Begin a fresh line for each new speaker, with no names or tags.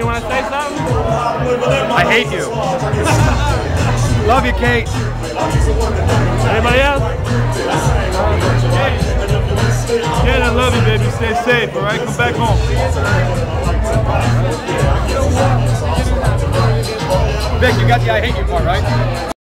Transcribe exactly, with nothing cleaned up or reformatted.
want to say something?
I hate you. Love you, Kate.
Anybody else? Kate, I love you, baby. Stay safe, all right? Come back home.
Vic, you got the I hate you part, right?